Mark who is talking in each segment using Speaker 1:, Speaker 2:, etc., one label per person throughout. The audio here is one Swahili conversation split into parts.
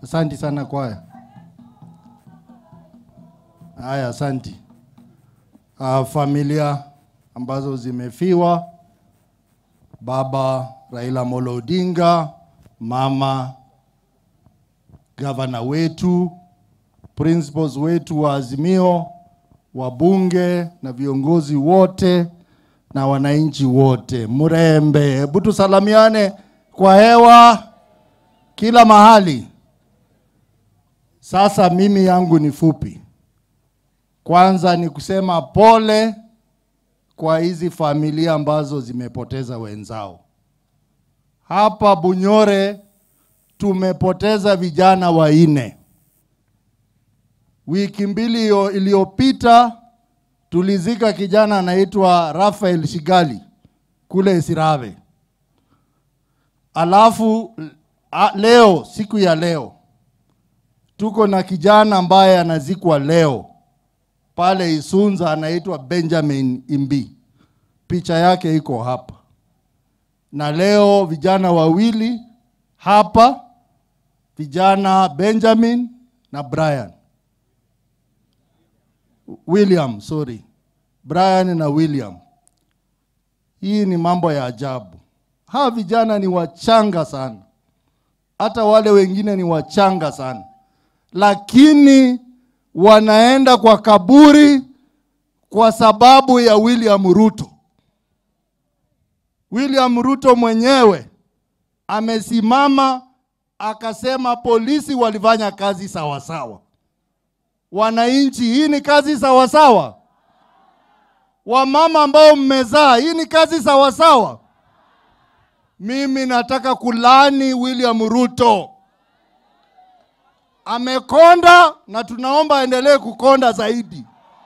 Speaker 1: Asante sana kwaya. Haya, asante. Familia ambazo zimefiwa, baba Raila Molo Odinga, mama gavana wetu, principals wetu wa Azimio, wabunge na viongozi wote na wananchi wote. Murembe, hebu tusalamiane kwa hewa kila mahali. Sasa mimi yangu ni fupi. Kwanza ni kusema pole kwa hizi familia ambazo zimepoteza wenzao. Hapa Bunyore tumepoteza vijana 4. Wiki mbili iliyopita tulizika kijana anaitwa Rafael Shigali kule Isirave. Alafu leo, siku ya leo, tuko na kijana ambaye anazikwa leo pale Isunza, anaitwa Benjamin Imbi. Picha yake iko hapa. Na leo vijana 2 hapa, vijana Benjamin na Brian na William. Hii ni mambo ya ajabu. Hawa vijana ni wachanga sana. Hata wale wengine ni wachanga sana. Lakini wanaenda kwa kaburi kwa sababu ya William Ruto. William Ruto mwenyewe amesimama akasema polisi walifanya kazi sawa sawa. Wananchi, hii ni kazi sawa sawa? Wamama ambao mmezaa, hii ni kazi sawa sawa? Mimi nataka kulani William Ruto. Amekonda na tunaomba aendelee kukonda zaidi.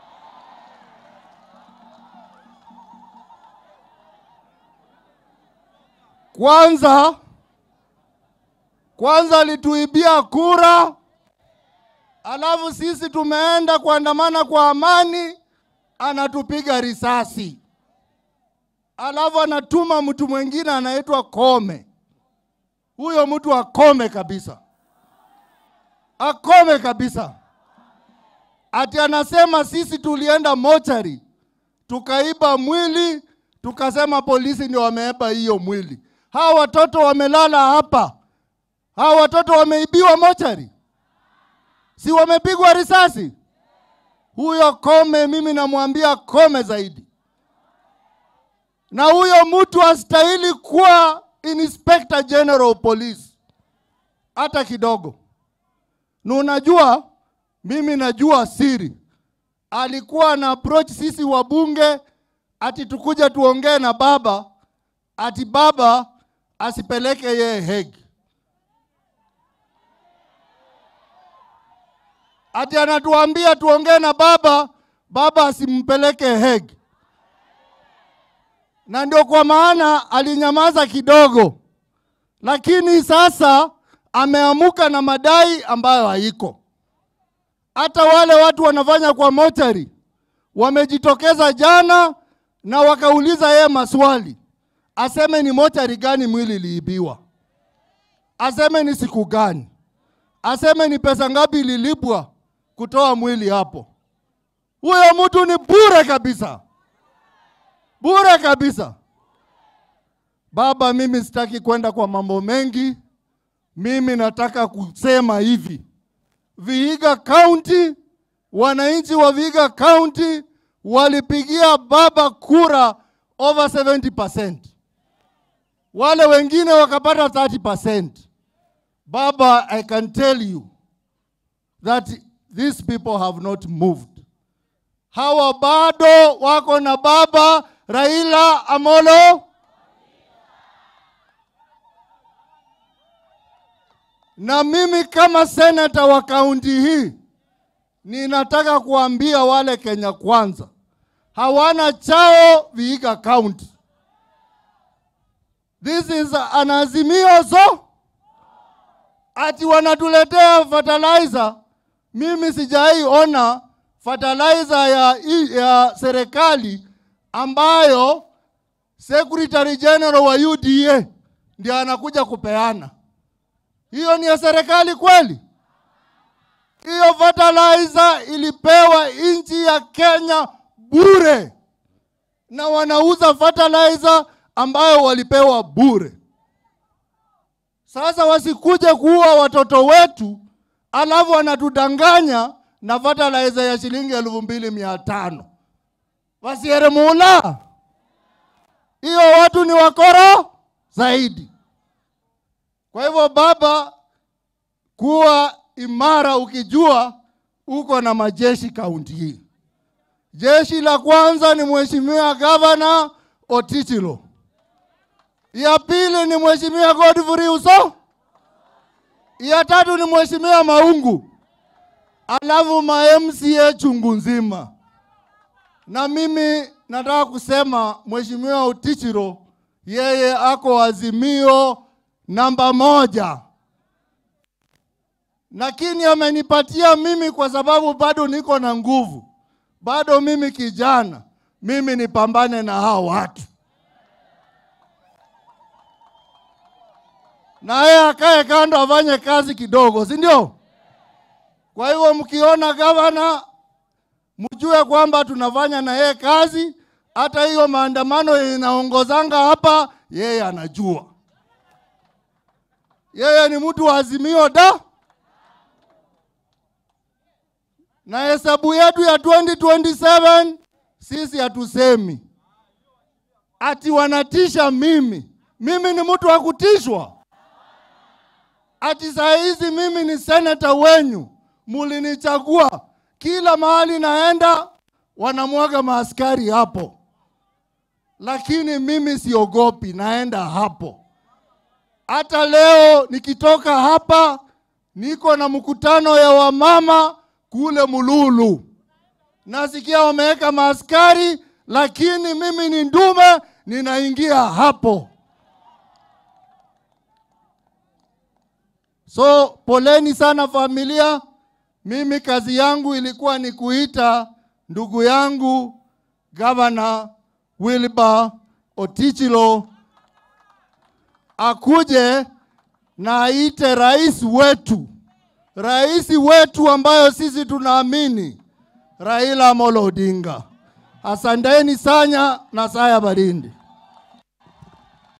Speaker 1: Kwanza alituibia kura, alafu sisi tumeenda kuandamana kwa amani, anatupiga risasi. Alafu anatuma mtu mwingine anaitwa Koome. Huyo mtu akome kabisa. Akome kabisa. Ati anasema sisi tulienda mochari, tukaiba mwili, tukasema polisi ndio wameiba hiyo mwili. Hawa watoto wamelala hapa. Hawa watoto wameibiwa mochari. Si wamepigwa risasi? Huyo Koome, mimi namwambia Koome zaidi. Na huyo mtu hastahili kuwa Inspector General Police hata kidogo. Na unajua, mimi najua siri. Alikuwa na approach sisi wabunge ati tukuja tuongee na baba, ati baba asipeleke yeye Hague. Ati anatuambia tuongee na baba, baba asimpeleke Hague. Na ndio kwa maana alinyamaza kidogo. Lakini sasa ameamuka na madai ambayo haiko. Hata wale watu wanafanya kwa mochari wamejitokeza jana na wakauliza yeye maswali. Aseme ni mochari gani mwili liibiwa. Aseme ni siku gani. Aseme ni pesa ngapi lilipwa kutoa mwili hapo. Huyo mtu ni bure kabisa. Bure kabisa. Baba, mimi sitaki kwenda kwa mambo mengi. Mimi nataka kusema hivi. Vihiga County, wananchi wa Vihiga County walipigia baba kura over 70%. Wale wengine wakapata 30%. Baba, I can tell you that these people have not moved. Hawa bado wako na baba Raila Amolo. Na mimi kama senator wa kaunti hii, ninataka kuambia wale Kenya Kwanza, hawana chao Vihiga County. This is an Azimio so. Ati wanatuletea fertilizer. Mimi sijai ona fertilizer ya serikali ambayo Secretary General wa UDA ndiye anakuja kupeana. Hiyo ni ya serikali kweli? Hiyo fertilizer ilipewa nchi ya Kenya bure. Na wanauza fertilizer ambayo walipewa bure. Sasa wasikuje kuua watoto wetu, alafu wanatudanganya na fertilizer ya shilingi 2,500. Wasieremula. Hiyo watu ni wakora zaidi. Kwa hivyo baba, kuwa imara ukijua uko na majeshi kaunti hii. Jeshi la kwanza ni Mheshimiwa Governor Otsosi. Ya pili ni Mheshimiwa Godfrey Uso. Ya tatu ni Mheshimiwa Maungu. Alafu ma MCA chungu nzima. Na mimi nataka kusema Mheshimiwa Otsosi yeye ako azimio namba 1. Lakini amenipatia mimi kwa sababu bado niko na nguvu. Bado mimi kijana, mimi nipambane na hao watu. Na yeye akae kando afanye kazi kidogo, si ndio? Kwa hivyo mkiona gavana, mjue kwamba tunafanya na yeye kazi. Hata hiyo maandamano inaongozanga hapa, yeye anajua. Yeye ni mtu wa azimio da. Na hesabu yetu ya 2027 sisi hatusemi ati wanatisha mimi. Mimi ni mtu wa kutishwa. Ati saa hizi mimi ni senator wenyu. Mulinichagua. Kila mahali naenda wanamwaga maaskari hapo. Lakini mimi siogopi, naenda hapo. Hata leo nikitoka hapa niko na mkutano ya wamama kule Mululu. Nasikia wameweka maaskari, lakini mimi ni ndume, ninaingia hapo. So poleni sana familia. Mimi kazi yangu ilikuwa ni kuita ndugu yangu Governor Wilbur Otsosi akuje na aite rais wetu ambayo sisi tunaamini, Raila Amolo Odinga. Asanteni sana na saya barindi.